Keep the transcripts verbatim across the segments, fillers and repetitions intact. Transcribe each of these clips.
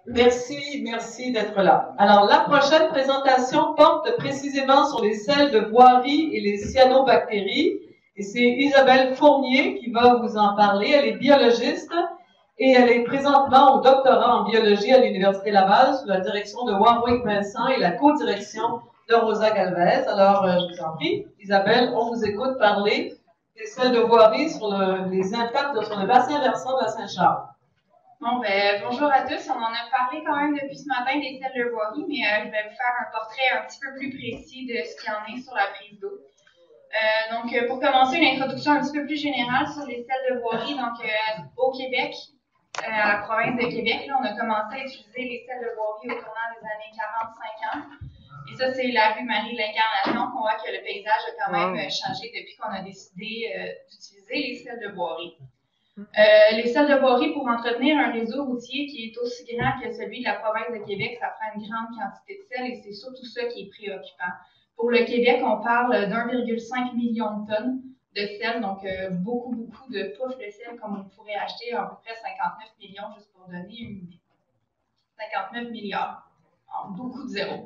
Merci, merci d'être là. Alors, la prochaine présentation porte précisément sur les sels de voirie et les cyanobactéries. Et c'est Isabelle Fournier qui va vous en parler. Elle est biologiste et elle est présentement au doctorat en biologie à l'Université Laval sous la direction de Warwick Vincent et la co-direction de Rosa Galvez. Alors, euh, je vous en prie, Isabelle, on vous écoute parler des sels de voirie sur le, les impacts sur le bassin versant de la Saint-Charles. Bon, ben, bonjour à tous. On en a parlé quand même depuis ce matin des sels de voirie, mais euh, je vais vous faire un portrait un petit peu plus précis de ce qu'il y en est sur la prise d'eau. Euh, donc, euh, pour commencer, une introduction un petit peu plus générale sur les sels de voirie. Donc, euh, au Québec, euh, à la province de Québec, là, on a commencé à utiliser les sels de voirie au tournant des années quarante cinquante. Et ça, c'est la rue Marie-l'Incarnation qu'on voit que le paysage a quand même changé depuis qu'on a décidé euh, d'utiliser les sels de voirie. Euh, les sels de voirie, pour entretenir un réseau routier qui est aussi grand que celui de la province de Québec, ça prend une grande quantité de sel et c'est surtout ça qui est préoccupant. Pour le Québec, on parle d'un virgule cinq million de tonnes de sel, donc euh, beaucoup, beaucoup de poches de sel comme on pourrait acheter à peu près cinquante-neuf millions, juste pour donner une idée. cinquante-neuf milliards, en beaucoup de zéros.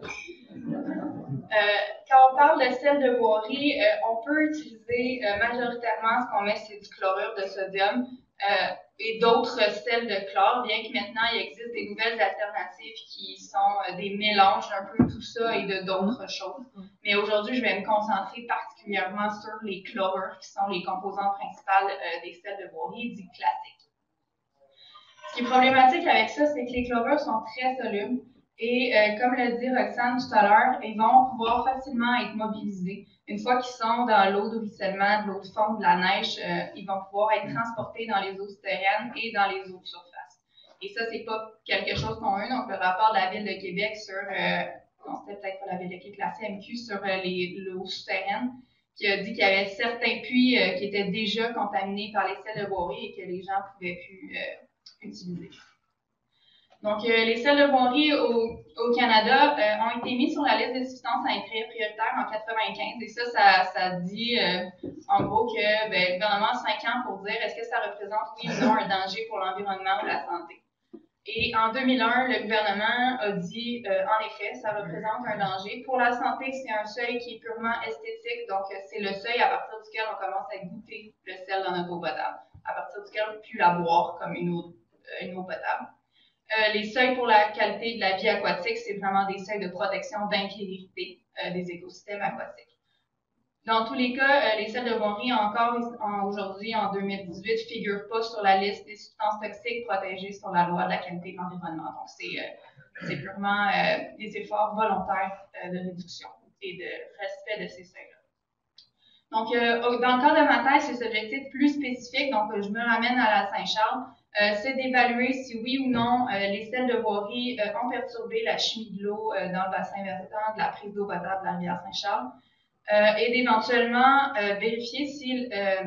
Euh, quand on parle de sel de voirie, euh, on peut utiliser euh, majoritairement ce qu'on met, c'est du chlorure de sodium euh, et d'autres sels de chlore, bien que maintenant il existe des nouvelles alternatives qui sont euh, des mélanges d'un peu tout ça et de d'autres choses. Mais aujourd'hui, je vais me concentrer particulièrement sur les chlorures qui sont les composantes principales euh, des sels de voirie dits classiques. Ce qui est problématique avec ça, c'est que les chlorures sont très solubles. Et euh, comme le dit Roxane tout à l'heure, ils vont pouvoir facilement être mobilisés. Une fois qu'ils sont dans l'eau de ruissellement, de l'eau de fond, de la neige, euh, ils vont pouvoir être transportés dans les eaux souterraines et dans les eaux de surface. Et ça, c'est pas quelque chose qu'on a eu. Donc, le rapport de la Ville de Québec sur, euh, non, c'était peut-être pas la Ville de Québec, la C M Q, sur euh, les, l'eau souterraine, qui a dit qu'il y avait certains puits euh, qui étaient déjà contaminés par les sels de voirie et que les gens pouvaient plus euh, utiliser. Donc, euh, les sels de voirie au, au Canada euh, ont été mis sur la liste des substances à intérêt prioritaire en quatre-vingt-quinze. Et ça, ça, ça dit euh, en gros que ben, le gouvernement a cinq ans pour dire est-ce que ça représente, oui ou non, un danger pour l'environnement ou la santé. Et en deux mille un, le gouvernement a dit, euh, en effet, ça représente un danger. Pour la santé, c'est un seuil qui est purement esthétique. Donc, c'est le seuil à partir duquel on commence à goûter le sel dans notre eau potable, à partir duquel on ne peut plus la boire comme une eau, une eau potable. Euh, les seuils pour la qualité de la vie aquatique, c'est vraiment des seuils de protection d'intégrité euh, des écosystèmes aquatiques. Dans tous les cas, euh, les sels de voirie, encore en, aujourd'hui, en deux mille dix-huit, ne figurent pas sur la liste des substances toxiques protégées sur la loi de la qualité de l'environnement. Donc, c'est euh, purement euh, des efforts volontaires euh, de réduction et de respect de ces seuils-là. Donc, euh, dans le cas de ma thèse, ces objectifs plus spécifiques, donc je me ramène à la Saint-Charles, euh, c'est d'évaluer si oui ou non euh, les sels de voirie euh, ont perturbé la chimie de l'eau euh, dans le bassin versant de la prise d'eau potable de la rivière Saint-Charles euh, et d'éventuellement euh, vérifier si euh,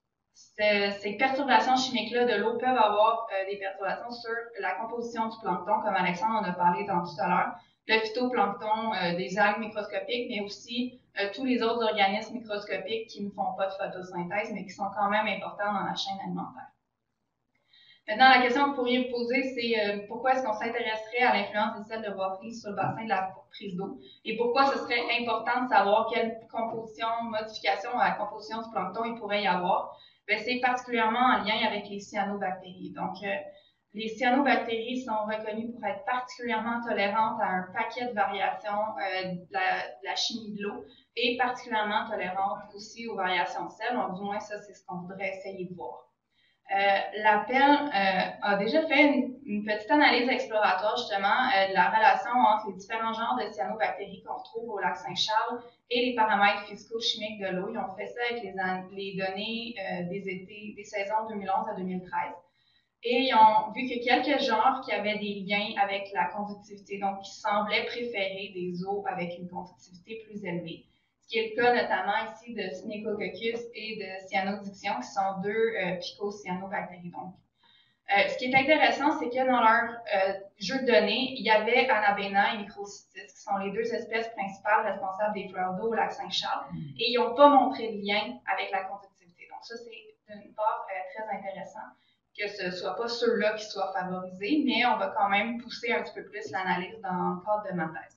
ces, ces perturbations chimiques-là de l'eau peuvent avoir euh, des perturbations sur la composition du plancton, comme Alexandre en a parlé dans tout à l'heure, le phytoplancton, euh, des algues microscopiques, mais aussi euh, tous les autres organismes microscopiques qui ne font pas de photosynthèse, mais qui sont quand même importants dans la chaîne alimentaire. Maintenant, la question que vous pourriez vous poser, c'est euh, pourquoi est-ce qu'on s'intéresserait à l'influence des sels de voirie sur le bassin de la prise d'eau et pourquoi ce serait important de savoir quelle composition, modification à la composition du plancton il pourrait y avoir. Bien, c'est particulièrement en lien avec les cyanobactéries. Donc, euh, les cyanobactéries sont reconnues pour être particulièrement tolérantes à un paquet de variations euh, de, la, de la chimie de l'eau et particulièrement tolérantes aussi aux variations de sel. Du moins, ça, c'est ce qu'on voudrait essayer de voir. Euh, L'Appel euh, a déjà fait une, une petite analyse exploratoire justement euh, de la relation entre les différents genres de cyanobactéries qu'on retrouve au lac Saint-Charles et les paramètres physico-chimiques de l'eau. Ils ont fait ça avec les, les données euh, des étés, des saisons deux mille onze à deux mille treize. Et ils ont vu que quelques genres qui avaient des liens avec la conductivité, donc qui semblaient préférer des eaux avec une conductivité plus élevée. Ce qui est le cas notamment ici de Smycococcus et de Cyanodiction, qui sont deux euh, phycocyanobactéries. Donc, euh, ce qui est intéressant, c'est que dans leur euh, jeu de données, il y avait Anabaena et Microcystis, qui sont les deux espèces principales responsables des fleurs d'eau au lac Saint-Charles, et ils n'ont pas montré de lien avec la conductivité. Donc, ça, c'est d'une part euh, très intéressant. que ce ne soit pas ceux-là qui soient favorisés, mais on va quand même pousser un petit peu plus l'analyse dans le cadre de ma thèse.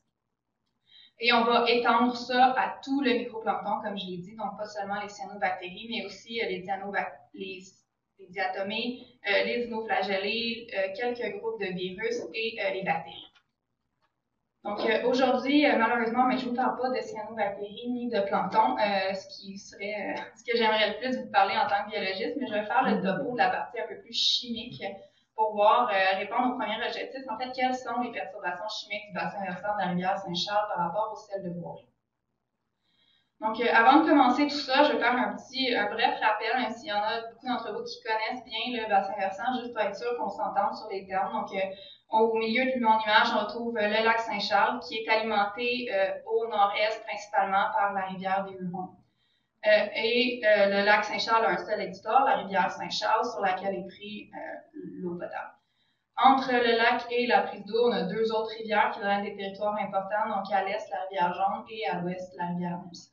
Et on va étendre ça à tout le microplancton, comme je l'ai dit, donc pas seulement les cyanobactéries, mais aussi euh, les, les, les diatomées, euh, les dinoflagellés, euh, quelques groupes de virus et euh, les bactéries. Donc euh, aujourd'hui, euh, malheureusement, mais je ne vous parle pas de cyanobactéries ni de plancton, euh, ce qui serait euh, ce que j'aimerais le plus vous parler en tant que biologiste, mais je vais faire le topo de la partie un peu plus chimique pour voir, euh, répondre au premier objectif. En fait, quelles sont les perturbations chimiques du bassin versant de la rivière Saint-Charles par rapport au sel de Boiry. Donc, euh, avant de commencer tout ça, je vais faire un petit, un bref rappel, même s'il y en a beaucoup d'entre vous qui connaissent bien le bassin versant, juste pour être sûr qu'on s'entende sur les termes. Donc, euh, au milieu de mon image, on retrouve euh, le lac Saint-Charles, qui est alimenté euh, au nord-est principalement par la rivière des Hurons. Euh, et euh, le lac Saint-Charles a un seul éditeur, la rivière Saint-Charles, sur laquelle est pris euh, l'eau potable. Entre le lac et la prise d'eau, on a deux autres rivières qui drainent des territoires importants, donc à l'est, la rivière Jaune, et à l'ouest, la rivière Mousse.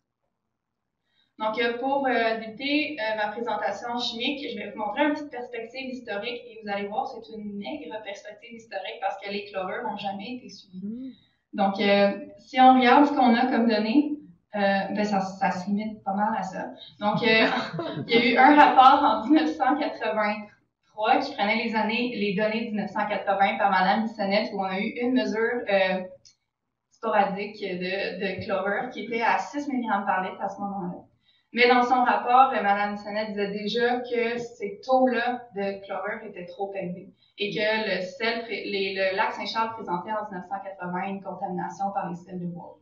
Donc, pour euh, débuter euh, ma présentation chimique, je vais vous montrer une petite perspective historique et vous allez voir, c'est une maigre perspective historique parce que les chlorures n'ont jamais été suivies. Donc, euh, si on regarde ce qu'on a comme données, euh, ben ça, ça se limite pas mal à ça. Donc, euh, il y a eu un rapport en dix-neuf cent quatre-vingt-trois qui prenait les, années, les données de dix-neuf cent quatre-vingts par Mme Bissonnette où on a eu une mesure euh, sporadique de, de chlorure qui était à six milligrammes par litre à ce moment-là. Mais dans son rapport, Mme Bissonnette disait déjà que ces taux-là de chlorure étaient trop élevés et que le, sel, les, le lac Saint-Charles présentait en dix-neuf cent quatre-vingts une contamination par les sels de Boiry.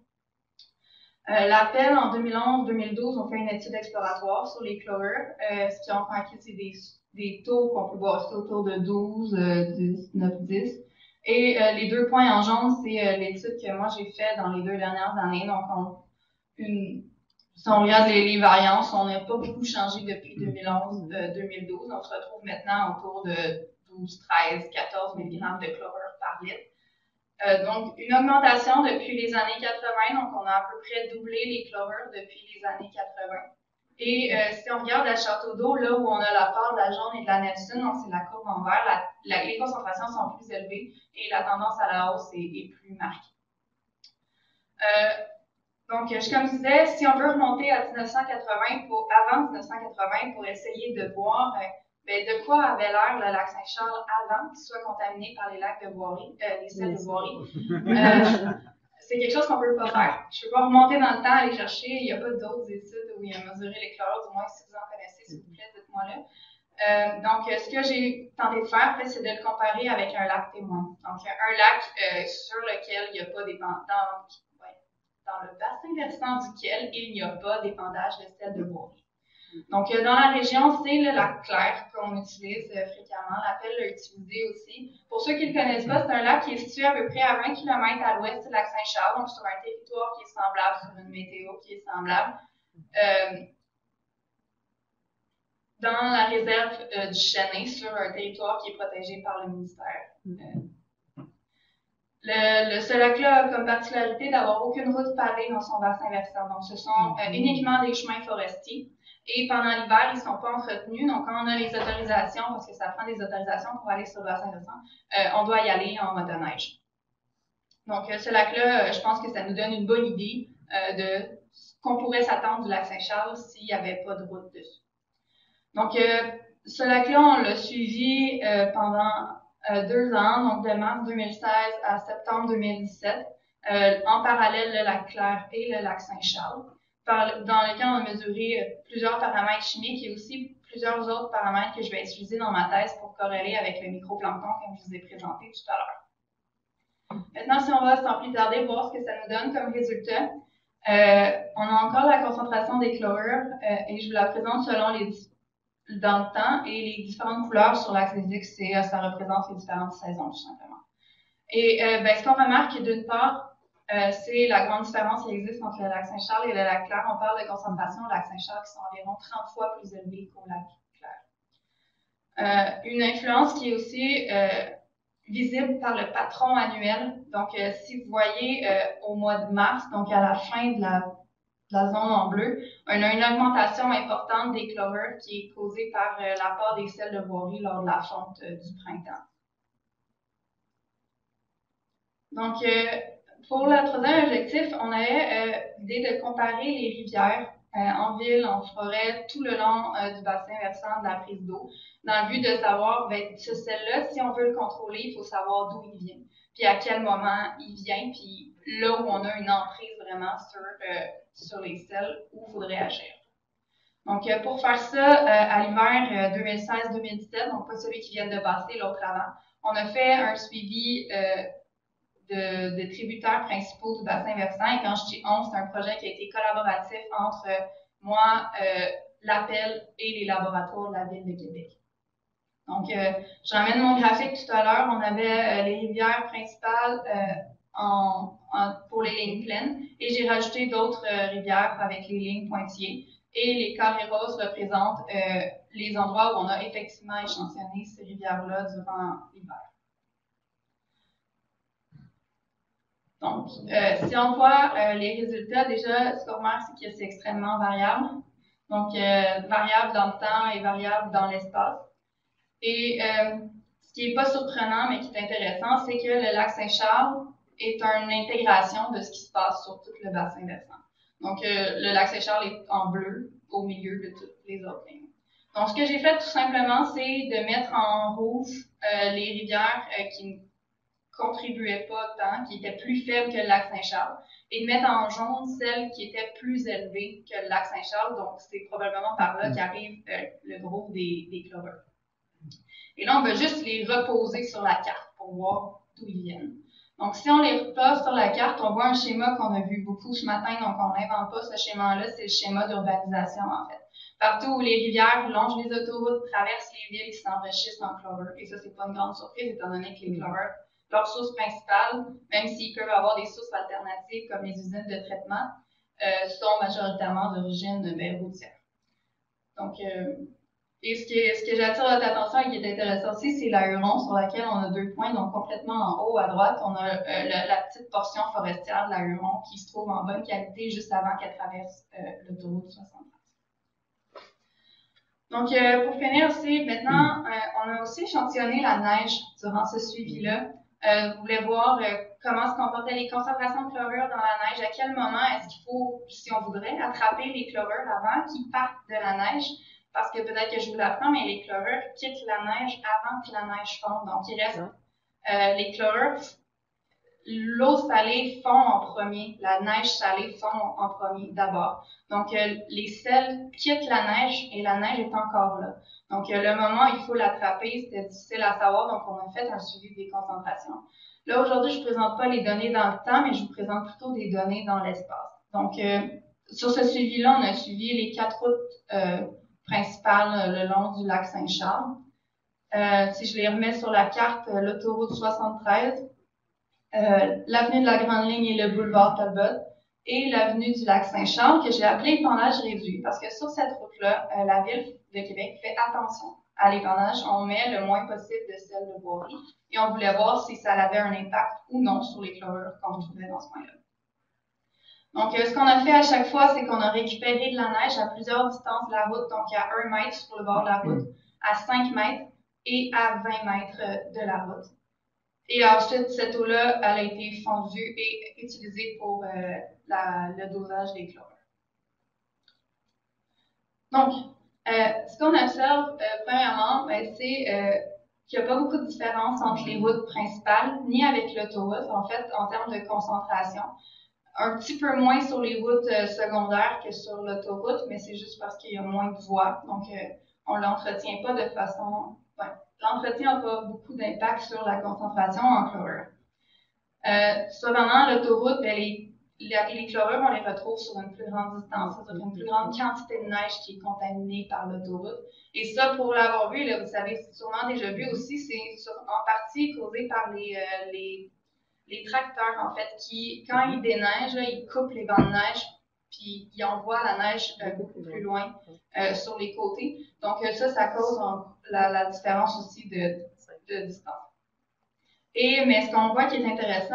Euh, L'Appel, en deux mille onze deux mille douze, ont fait une étude exploratoire sur les chlorures. Euh, ce qu'ils ont remarqué, c'est des, des taux qu'on peut voir autour de douze, dix, neuf, dix. Et euh, les deux points en jaune, c'est euh, l'étude que moi j'ai faite dans les deux dernières années. Donc, on, une, si on regarde les, les variances, on n'a pas beaucoup changé depuis deux mille onze deux mille douze. On se retrouve maintenant autour de douze, treize, quatorze milligrammes de chlorure par litre. Euh, donc, une augmentation depuis les années quatre-vingts. Donc, on a à peu près doublé les chlorures depuis les années quatre-vingts. Et euh, si on regarde la château d'eau, là où on a la part de la jaune et de la Nelson, donc c'est la courbe en vert, la, la, les concentrations sont plus élevées et la tendance à la hausse est, est plus marquée. Euh, donc, je, comme je disais, si on veut remonter à dix-neuf cent quatre-vingts, pour, avant dix-neuf cent quatre-vingts, pour essayer de voir euh, ben, de quoi avait l'air le lac Saint-Charles avant qu'il soit contaminé par les lacs de Boiry, euh, les sels de Boiry. Euh, c'est quelque chose qu'on ne peut pas faire. Je ne peux pas remonter dans le temps, aller chercher. Il n'y a pas d'autres études où il a mesuré les chlorures, du moins si vous en connaissez, s'il vous plaît, dites-moi là. Euh, donc, ce que j'ai tenté de faire, c'est de le comparer avec un lac témoin. Donc, un lac euh, sur lequel il n'y a pas d'épandage, ouais, dans le bassin versant duquel il n'y a pas d'épandage de sel de Boiry. Donc, dans la région, c'est le lac Clair qu'on utilise euh, fréquemment. L'Appel l'a utilisé aussi. Pour ceux qui ne le connaissent pas, c'est un lac qui est situé à peu près à vingt kilomètres à l'ouest du lac Saint-Charles, donc sur un territoire qui est semblable, sur une météo qui est semblable. Euh, dans la réserve euh, du Chêné, sur un territoire qui est protégé par le ministère. Euh, Le, le, ce lac-là a comme particularité d'avoir aucune route pavée dans son bassin versant. Donc, ce sont euh, uniquement des chemins forestiers. Et pendant l'hiver, ils ne sont pas entretenus. Donc, quand on a les autorisations, parce que ça prend des autorisations pour aller sur le bassin versant, euh, on doit y aller en motoneige. Donc, euh, ce lac-là, euh, je pense que ça nous donne une bonne idée euh, de ce qu'on pourrait s'attendre du lac Saint-Charles s'il n'y avait pas de route dessus. Donc, euh, ce lac-là, on l'a suivi euh, pendant euh, deux ans, donc de mars deux mille seize à septembre deux mille dix-sept, euh, en parallèle le lac Clair et le lac Saint-Charles, dans lequel on a mesuré euh, plusieurs paramètres chimiques et aussi plusieurs autres paramètres que je vais utiliser dans ma thèse pour corréler avec le microplancton, comme je vous ai présenté tout à l'heure. Maintenant, si on va sans plus tarder voir ce que ça nous donne comme résultat, euh, on a encore la concentration des chlorures euh, et je vous la présente selon les dans le temps et les différentes couleurs sur l'axe des X, ça représente les différentes saisons, tout simplement. Et euh, ben, ce qu'on remarque, d'une part, euh, c'est la grande différence qui existe entre le lac Saint-Charles et le lac Clair. On parle de concentration au lac Saint-Charles qui sont environ trente fois plus élevées qu'au lac Clair. Euh, une influence qui est aussi euh, visible par le patron annuel. Donc, euh, si vous voyez euh, au mois de mars, donc à la fin de la la zone en bleu, on a une augmentation importante des clovers qui est causée par euh, l'apport des sels de voirie lors de la fonte euh, du printemps. Donc, euh, pour le troisième objectif, on avait euh, l'idée de comparer les rivières euh, en ville, en forêt, tout le long euh, du bassin versant de la prise d'eau, dans le but de savoir, ben, ce sel-là, si on veut le contrôler, il faut savoir d'où il vient, puis à quel moment il vient, puis là où on a une emprise vraiment sur, euh, sur les sels, où il faudrait agir. Donc, euh, pour faire ça, euh, à l'hiver euh, deux mille seize deux mille dix-sept, donc pas celui qui vient de passer, l'autre avant, on a fait un suivi euh, De, de tributaires principaux du bassin versant. Et quand je dis on, c'est un projet qui a été collaboratif entre moi, euh, l'Appel et les laboratoires de la Ville de Québec. Donc, euh, j'emmène mon graphique tout à l'heure. On avait euh, les rivières principales euh, en, en, pour les lignes pleines et j'ai rajouté d'autres euh, rivières avec les lignes pointillées. Et les carrés roses représentent euh, les endroits où on a effectivement échantillonné ces rivières-là durant l'hiver. Donc, euh, si on voit euh, les résultats, déjà, ce qu'on remarque, c'est que c'est extrêmement variable. Donc, euh, variable dans le temps et variable dans l'espace. Et euh, ce qui n'est pas surprenant, mais qui est intéressant, c'est que le lac Saint-Charles est une intégration de ce qui se passe sur tout le bassin versant. Donc, euh, le lac Saint-Charles est en bleu au milieu de toutes les autres lignes. Donc, ce que j'ai fait tout simplement, c'est de mettre en rouge euh, les rivières euh, qui contribuaient pas tant, qui étaient plus faibles que le lac Saint-Charles, et de mettre en jaune celles qui étaient plus élevées que le lac Saint-Charles. Donc, c'est probablement par là qu'arrive euh, le gros des, des clovers. Et là, on va juste les reposer sur la carte pour voir d'où ils viennent. Donc, si on les repose sur la carte, on voit un schéma qu'on a vu beaucoup ce matin, donc on n'invente pas ce schéma-là, c'est le schéma d'urbanisation, en fait. Partout où les rivières longent les autoroutes, traversent les villes qui s'enrichissent en clover. Et ça, c'est pas une grande surprise, étant donné que les clovers, leur source principale, même s'ils peuvent avoir des sources alternatives comme les usines de traitement, euh, sont majoritairement d'origine ben, routière. Donc, euh, et ce que, ce que j'attire votre attention et qui est intéressant aussi, c'est la Huron sur laquelle on a deux points. Donc, complètement en haut à droite, on a euh, la, la petite portion forestière de la Huron qui se trouve en bonne qualité juste avant qu'elle traverse euh, l'autoroute soixante-treize. Donc, euh, pour finir aussi, maintenant, euh, on a aussi échantillonné la neige durant ce suivi-là. Euh, vous voulez voir euh, comment se comportaient les concentrations de chlorure dans la neige, à quel moment est-ce qu'il faut, si on voudrait, attraper les chlorures avant qu'ils partent de la neige, parce que peut-être que je vous l'apprends, mais les chlorures quittent la neige avant que la neige fonde. Donc, il reste euh, les chlorures, l'eau salée fond en premier, la neige salée fond en premier d'abord. Donc, euh, les sels quittent la neige et la neige est encore là. Donc, euh, le moment où il faut l'attraper, c'était difficile à savoir, donc on a fait un suivi des concentrations. Là, aujourd'hui, je ne présente pas les données dans le temps, mais je vous présente plutôt des données dans l'espace. Donc, euh, sur ce suivi-là, on a suivi les quatre routes euh, principales le long du lac Saint-Charles. Euh, si je les remets sur la carte, euh, l'autoroute soixante-treize, euh, l'avenue de la Grande Ligne et le boulevard Talbot, et l'avenue du lac Saint-Charles, que j'ai appelé épandage réduit, parce que sur cette route-là, euh, la Ville de Québec fait attention à l'épandage. On met le moins possible de sel de voirie, et on voulait voir si ça avait un impact ou non sur les chlorures qu'on trouvait dans ce coin-là. Donc, euh, ce qu'on a fait à chaque fois, c'est qu'on a récupéré de la neige à plusieurs distances de la route, donc à un mètre sur le bord de la route, à cinq mètres et à vingt mètres de la route. Et ensuite, cette eau-là, elle a été fondue et utilisée pour euh, la, le dosage des chlorures. Donc, euh, ce qu'on observe, euh, premièrement, ben, c'est euh, qu'il n'y a pas beaucoup de différence entre les routes principales, ni avec l'autoroute, en fait, en termes de concentration. Un petit peu moins sur les routes euh, secondaires que sur l'autoroute, mais c'est juste parce qu'il y a moins de voies. Donc, euh, on ne l'entretient pas de façon... Ouais, l'entretien n'a pas beaucoup d'impact sur la concentration en chlorure. Euh, cependant, l'autoroute, ben, les, les, les chlorures, on les retrouve sur une plus grande distance, c'est-à-dire une plus grande quantité de neige qui est contaminée par l'autoroute. Et ça, pour l'avoir vu, là, vous savez sûrement déjà vu aussi, c'est en partie causé par les, euh, les, les tracteurs, en fait, qui, quand ils déneigent, là, ils coupent les bancs de neige, puis ils envoient la neige euh, beaucoup plus loin euh, sur les côtés. Donc, euh, ça, ça cause en, la, la différence aussi de, de distance. Et, mais ce qu'on voit qui est intéressant, et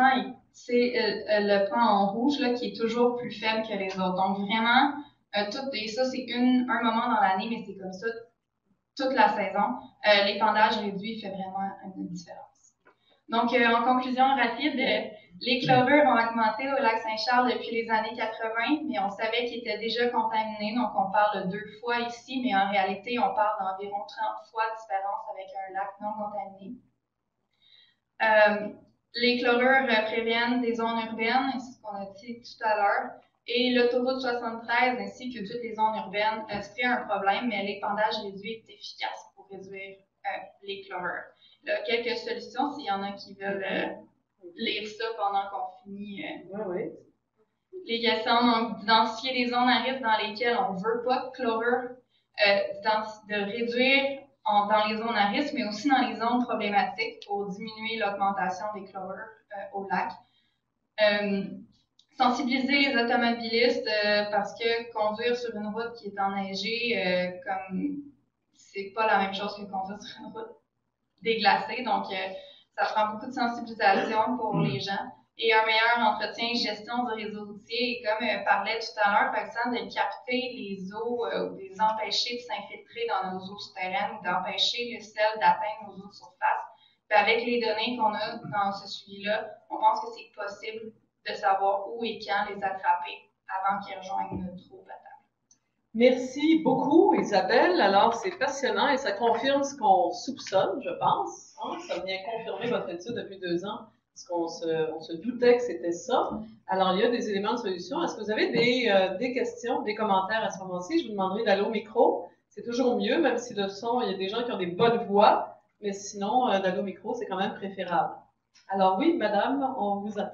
c'est euh, le point en rouge là, qui est toujours plus faible que les autres. Donc, vraiment, euh, tout, et ça, c'est un moment dans l'année, mais c'est comme ça toute la saison. Euh, l'épandage réduit fait vraiment une différence. Donc, euh, en conclusion rapide, euh, les chlorures ont augmenté au lac Saint-Charles depuis les années quatre-vingt, mais on savait qu'ils étaient déjà contaminés, donc on parle de deux fois ici, mais en réalité, on parle d'environ trente fois de différence avec un lac non contaminé. Euh, les chlorures euh, préviennent des zones urbaines, c'est ce qu'on a dit tout à l'heure, et l'autoroute soixante-treize ainsi que toutes les zones urbaines, euh, c'est un problème, mais l'épandage réduit est efficace pour réduire euh, les chlorures. Là, quelques solutions, s'il y en a qui veulent euh, lire ça pendant qu'on finit. Euh, oui, oui. Les questions, donc, d'identifier les zones à risque dans lesquelles on ne veut pas de chlorure, euh, de réduire en, dans les zones à risque, mais aussi dans les zones problématiques pour diminuer l'augmentation des chlorures euh, au lac. Euh, sensibiliser les automobilistes euh, parce que conduire sur une route qui est enneigée, euh, comme c'est pas la même chose que conduire sur une route déglacée, donc euh, ça prend beaucoup de sensibilisation pour les gens. Et un meilleur entretien et gestion du réseau routier, et comme euh, parlait tout à l'heure, par exemple, de capter les eaux euh, ou de les empêcher de s'infiltrer dans nos eaux souterraines ou d'empêcher le sel d'atteindre nos eaux de surface. Puis avec les données qu'on a dans ce suivi-là, on pense que c'est possible de savoir où et quand les attraper avant qu'ils rejoignent notre eau potable. Merci beaucoup, Isabelle. Alors, c'est passionnant et ça confirme ce qu'on soupçonne, je pense. Hein? Ça vient confirmer votre étude depuis deux ans, parce qu'on se, on se doutait que c'était ça. Alors, il y a des éléments de solution. Est-ce que vous avez des, euh, des questions, des commentaires à ce moment-ci? Je vous demanderai d'aller au micro. C'est toujours mieux, même si le son, il y a des gens qui ont des bonnes voix, mais sinon, euh, d'aller au micro, c'est quand même préférable. Alors oui, madame, on vous attend.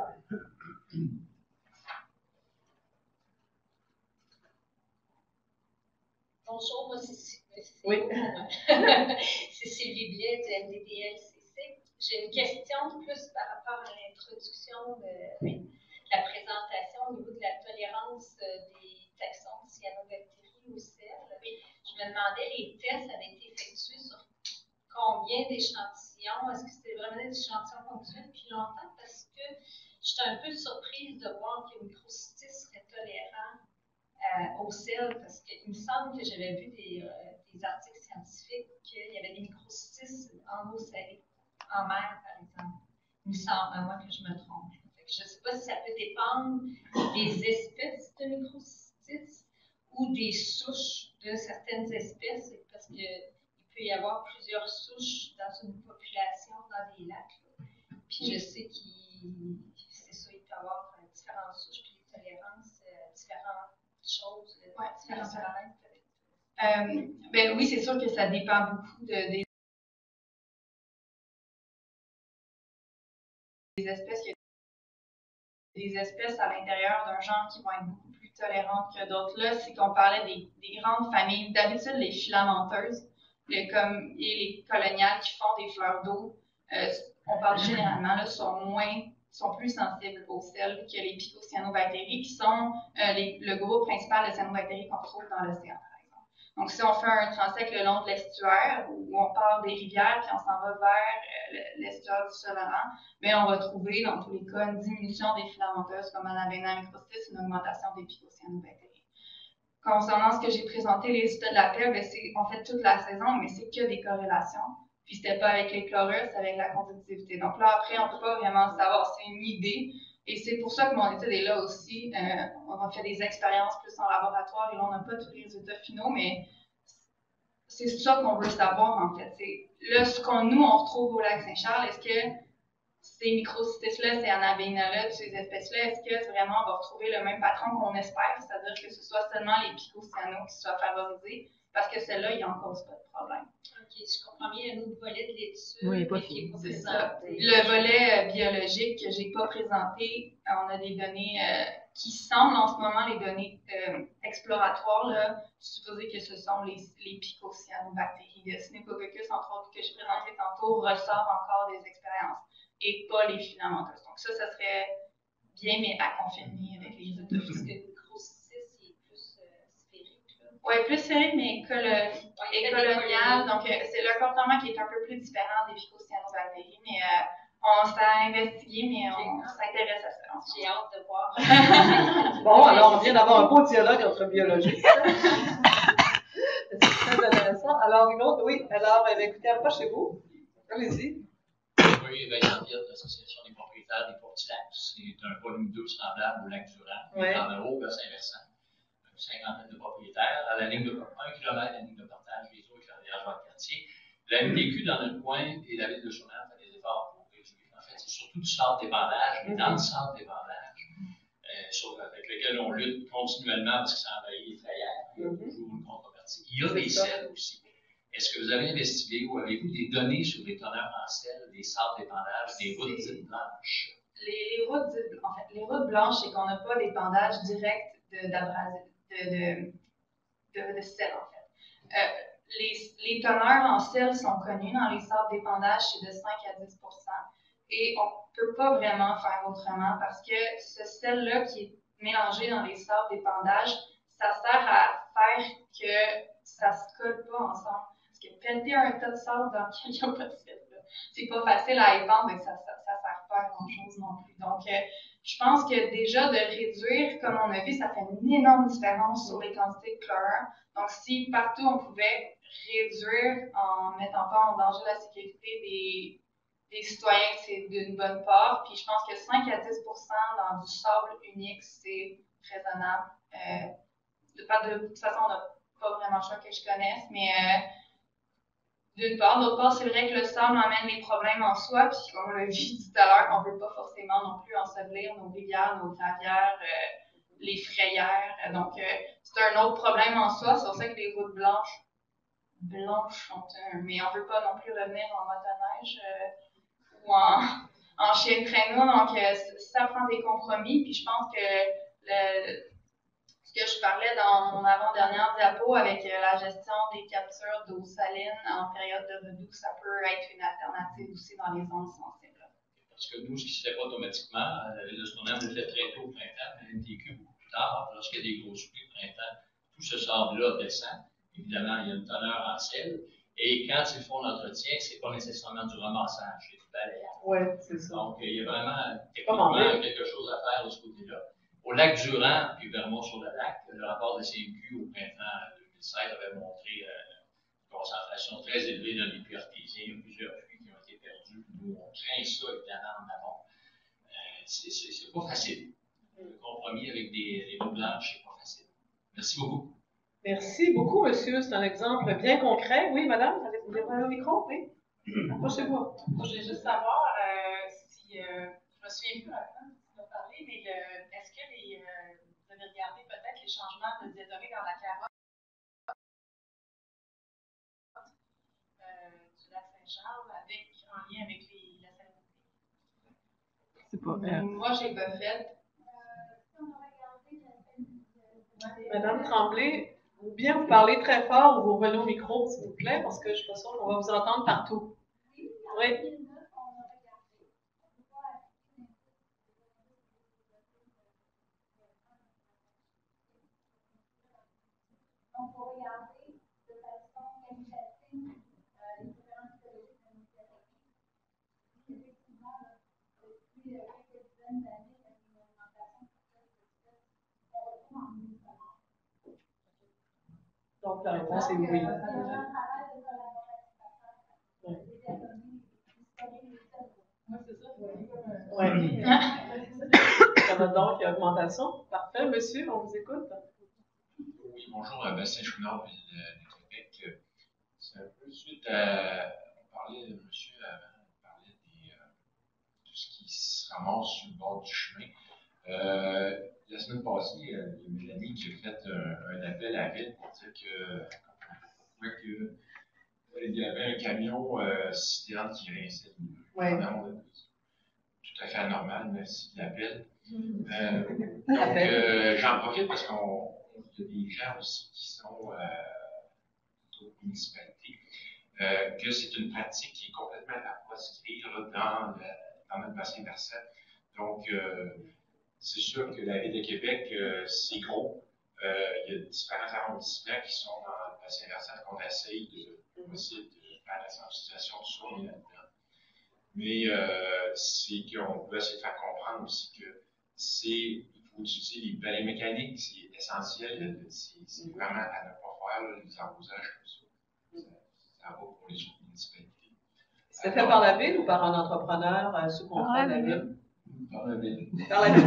Bonjour, moi c'est oui. Sylvie Blais de M D D L C C. J'ai une question plus par rapport à l'introduction de, de la présentation au niveau de la tolérance des taxons de cyanobactéries au sel. Je me demandais, les tests avaient été effectués sur combien d'échantillons? Est-ce que c'était vraiment des échantillons ponctuels depuis longtemps? Parce que j'étais un peu surprise de voir que le microcystis serait tolérant Euh, au sel, parce qu'il me semble que j'avais vu des, euh, des articles scientifiques qu'il y avait des microcystis en eau salée, en mer, par exemple. Il me semble, à moins que je me trompe. Fait que je ne sais pas si ça peut dépendre des espèces de microcystis ou des souches de certaines espèces, parce qu'il peut y avoir plusieurs souches dans une population, dans des lacs. Là. Puis je sais qu'il c'est ça, il peut y avoir euh, différentes souches, puis des tolérances euh, différentes. Choses, ouais, différents paramètres. Euh, ben oui, c'est sûr que ça dépend beaucoup de, des, des espèces. Il y a des espèces à l'intérieur d'un genre qui vont être beaucoup plus tolérantes que d'autres. Là, c'est qu'on parlait des, des grandes familles. D'habitude, les filamenteuses les, comme, et les coloniales qui font des fleurs d'eau, euh, on parle généralement, là, sont moins sont plus sensibles au sel que les phycocyanobactéries, qui sont euh, les, le groupe principal de cyanobactéries qu'on trouve dans l'océan, par exemple. Donc, si on fait un transect le long de l'estuaire, où on part des rivières, puis on s'en va vers euh, l'estuaire du Saint-Laurent, bien, on va trouver, dans tous les cas, une diminution des filamenteuses comme Anabaena microcystis, une augmentation des phycocyanobactéries. Concernant ce que j'ai présenté, les résultats de la P E B, c'est en fait toute la saison, mais c'est que des corrélations. Puis c'était pas avec les chlorures, c'est avec la conductivité. Donc là, après, on peut pas vraiment savoir, c'est une idée. Et c'est pour ça que mon étude est là aussi. Euh, on a fait des expériences plus en laboratoire et là, on n'a pas tous les résultats finaux, mais c'est ça qu'on veut savoir, en fait. C'est là, ce qu'on nous, on retrouve au lac Saint-Charles, est-ce que ces microcystis-là, ces Anabaena-là, ces espèces-là, est-ce que vraiment on va retrouver le même patron qu'on espère, c'est-à-dire que ce soit seulement les phycocyanos qui soient favorisés, parce que celles-là, ils n'en causent pas de problème. OK, je comprends bien un autre volet de l'étude. Oui, pas qui est pas présenté. Le volet euh, biologique que je n'ai pas présenté, on a des données euh, qui semblent en ce moment les données euh, exploratoires, là, supposer que ce sont les, les phycocyanobactéries. Le Synechococcus, entre autres, que je présentais tantôt, ressort encore des expériences et pas les filamenteuses. Donc ça, ça serait bien, mais à confirmer avec les résultats. Parce que le microcystis est plus euh, sphérique. Oui, plus sphérique, mais colo ouais, colonial. Donc, euh, c'est le comportement qui est un peu plus différent des phycocyanobactéries, mais euh, On s'est investigué, mais on s'intéresse à ça. J'ai hâte de voir. Bon, alors on vient d'avoir un beau dialogue entre biologistes. C'est très intéressant. Alors, une autre, oui. Alors, eh écoutez, approchez-vous. Allez-y. Oui, Vincent Pierre de l'Association des propriétaires des Portilacs. C'est un volume deux semblable au lac Durand, ouais. dans le haut bassin versant. Une cinquantaine de propriétaires. À la ligne de un kilomètre, la ligne de partage des eaux avec la rivière Jacques-Cartier. La M T Q dans notre coin et la ville de Chaudière fait des efforts pour réduire. En fait, c'est surtout du centre d'épandage, mais dans le centre d'épandage, euh, avec lequel on lutte continuellement parce que ça envahit les flayères. Il y a toujours une contrepartie. Il y a des sels aussi. Est-ce que vous avez investigué ou avez-vous des données sur les teneurs en sel, des centres d'épandage, des routes dites blanches? Les, les routes dites, en fait, les routes blanches, c'est qu'on n'a pas d'épandage direct de, de, de, de, de sel, en fait. Euh, les, les teneurs en sel sont connues dans les sables d'épandage, c'est de cinq à dix pour cent. Et on ne peut pas vraiment faire autrement parce que ce sel-là qui est mélangé dans les sables d'épandage, ça sert à faire que ça ne se colle pas ensemble. Parce que pelleter un tas de sable dans lequel il n'y a pas de sel, c'est pas facile à épandre, mais ça ne sert pas à grand-chose non plus. Donc, euh, je pense que déjà de réduire, comme on a vu, ça fait une énorme différence sur les quantités de chlorure. Donc, si partout on pouvait réduire en ne mettant pas en danger la sécurité des, des citoyens, c'est d'une bonne part. Puis je pense que cinq à dix pour cent dans du sable unique, c'est raisonnable. Euh, de, de, de toute façon, on n'a pas vraiment le choix que je connaisse, mais euh, d'une part. D'autre part, c'est vrai que le sable amène des problèmes en soi, puis comme on l'a vu tout à l'heure, on ne veut pas forcément non plus ensevelir nos rivières, nos gravières, euh, les frayères. Donc, euh, c'est un autre problème en soi. C'est pour ça que les routes blanches, blanches sont un... Mais on ne veut pas non plus revenir en motoneige euh, ou en, en chien de traîneau. Donc, euh, ça prend des compromis. Puis je pense que le, ce que je parlais dans mon avant-dernière diapo avec euh, la gestion des captures d'eau saline en période de redoux, ça peut être une alternative aussi dans les zones sensibles. Parce que nous, ce qui se fait pas automatiquement, la ville de Stoneham le fait très tôt au printemps, la M T Q beaucoup plus tard, lorsqu'il y a des grosses pluies au printemps, tout ce sable-là descend. Évidemment, il y a une teneur en sel. Et quand ils font l'entretien, ce n'est pas nécessairement du ramassage, c'est du balayage. Oui, c'est ça. Donc, il y a vraiment techniquement quelque chose à faire de ce côté-là. Au lac Durand, puis Vermont-sur-le-Lac, le rapport de la C M Q au printemps deux mille seize avait montré euh, une concentration très élevée dans les puits artésiens. Il y a plusieurs puits qui ont été perdus. Nous, on craint ça, évidemment, en amont. Euh, c'est pas facile. Le compromis avec des, des routes blanches, c'est pas facile. Merci beaucoup. Merci beaucoup, monsieur. C'est un exemple bien concret. Oui, madame, vous avez un micro? Oui. Approchez-vous. Je voulais juste savoir euh, si, euh, je me souviens plus maintenant de ce qu'on a parlé, mais est-ce que les, euh, vous avez regardé peut-être les changements de diatomée dans la carotte euh, du lac Saint-Charles avec, en lien avec les, la salinité? C'est pas vrai. Moi, j'ai pas fait. Madame Tremblay, ou bien vous parlez très fort ou vous revenez au micro, s'il vous plaît, parce que je suis pas sûre qu'on va vous entendre partout. Oui. On peut regarder de façon qualitative euh, les différentes typologies de l'homothérapie. Effectivement, depuis euh, quelques dizaines d'années, avec une augmentation de certaines espèces, on retrouve en milieu sonore. Donc la réponse est oui. Il y a un travail de collaboration à faire. Les diatomies, les historiques, les cerveaux. Oui, c'est ça. Oui. Il y en a donc une augmentation. Parfait, monsieur, on vous écoute. Oui, bonjour, Bastien Chouinard, Ville de Québec. C'est un peu suite à. On parlait, de monsieur avant, on parlait de euh, tout ce qui se ramasse sur le bord du chemin. Euh, la semaine passée, il y a Mélanie qui a fait un, un appel à la ville pour dire que, que il y avait un camion euh, citerne qui rinçait Oui. en amont de la piste. Tout à fait anormal, merci de l'appel. Euh, donc, euh, j'en profite parce qu'on il y a des gens aussi qui sont euh, d'autres municipalités, euh, que c'est une pratique qui est complètement à proscrire dans, le, dans notre bassin versant. Donc, euh, c'est sûr que la Ville de Québec, euh, c'est gros. Euh, il y a différents arrondissements qui sont dans le bassin versant qu'on essaye de, possible de faire la sensibilisation sur les là-dedans. mais euh, c'est qu'on veut essayer de faire comprendre aussi que c'est, il faut utiliser les balais mécaniques, c'est essentiel, c'est vraiment à ne pas faire là, les arrosages comme ça. Ça, ça va pour les autres municipalités. C'est fait par la ville ou par un entrepreneur euh, sous contrat de la ville? Par la ville. Par la ville.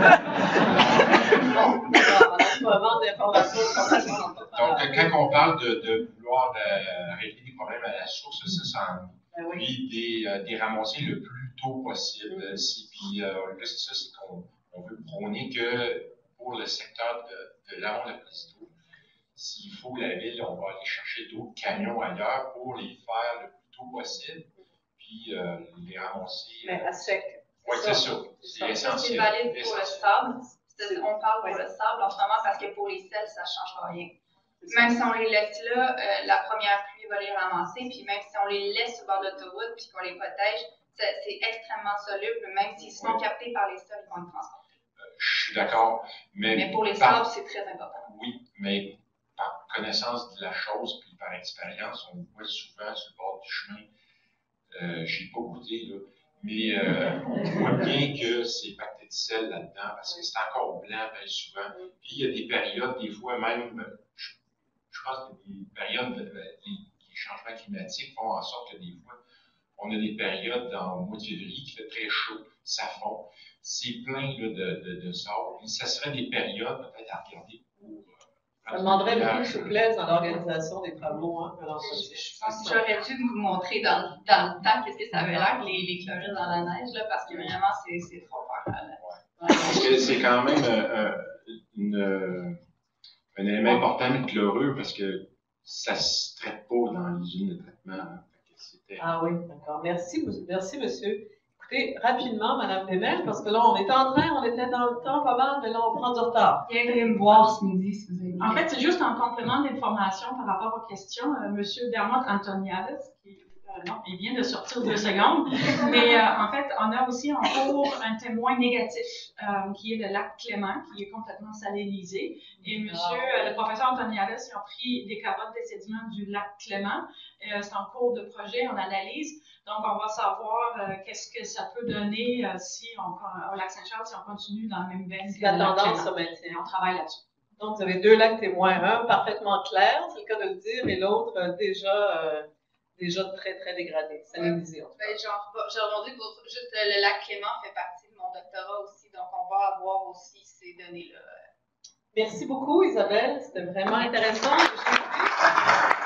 Bon, d'accord, on a pas vendre d'informations sur l'entrepreneur. Donc, quand on parle de, de vouloir euh, régler des problèmes à la source, ça, ça en Ben oui. puis des, euh, des ramasser le plus tôt possible. Mm. Si, puis euh, là, c'est ça, c'est qu'on on veut prôner que pour le secteur de, de l'amont de la Présido, s'il faut la ville, on va aller chercher d'autres camions ailleurs pour les faire le plus tôt possible, puis euh, les ramasser. Mais à sec. Oui, c'est ça. C'est essentiel. C'est valide pour le sable. On parle pour le sable en ce moment parce que pour les sels, ça ne change rien. Même si on les laisse là, euh, la première pluie va les ramasser, puis même si on les laisse sur le bord de l'autoroute puis qu'on les protège, c'est extrêmement soluble, même s'ils sont oui. captés par les sols, ils vont être transportés. Euh, je suis d'accord, mais... Mais pour les par, sables, c'est très important. Oui, mais par connaissance de la chose, puis par expérience, on voit souvent sur le bord du chemin, euh, j'ai pas goûté, là, mais euh, on voit bien que c'est pacté de sel là-dedans, parce que c'est encore blanc bien souvent. Puis il y a des périodes, des fois même, je, je pense que des périodes, les, les changements climatiques font en sorte que des fois, on a des périodes dans le mois de février qui fait très chaud, ça fond. C'est plein là, de, de, de sable. Et ça serait des périodes peut-être à regarder pour. Ça demanderait beaucoup de souplesse dans l'organisation des travaux. Hein, J'aurais dû vous montrer dans, dans le temps qu'est-ce que ça avait l'air, les, les chlorures dans la neige, là, parce que vraiment, c'est trop peur. Ouais. Parce que c'est quand même euh, une, un élément important, le chlorure, parce que ça ne se traite pas dans les usines de traitement. Hein. Ah oui, d'accord. Merci, merci, monsieur. Écoutez, rapidement, Madame Demel, parce que là, on était en train, on était dans le temps pas mal, mais là, on prend du retard. Viendrez me voir ce midi, si vous avez. En fait, c'est juste un complément d'information par rapport aux questions. Euh, monsieur Dermot Antoniades, qui euh, non, il vient de sortir deux secondes, mais euh, en fait, on a aussi en cours un témoin négatif, euh, qui est le lac Clément, qui est complètement salinisé. Et monsieur, euh, le professeur Antoniades, il a pris des carottes des sédiments du lac Clément. Euh, c'est en cours de projet, on analyse. Donc, on va savoir euh, qu'est-ce que ça peut donner euh, si on, au lac Saint-Charles, si on continue dans la même veine. Si la tendance se maintient. On travaille là-dessus. Donc, vous avez deux lacs témoins, un parfaitement clair, c'est le cas de le dire, et l'autre euh, déjà, euh, déjà très, très dégradé, salinisé. Ben, genre, je rebondis pour juste euh, le lac Clément fait partie de mon doctorat aussi, donc on va avoir aussi ces données-là. Merci beaucoup, Isabelle, c'était vraiment intéressant.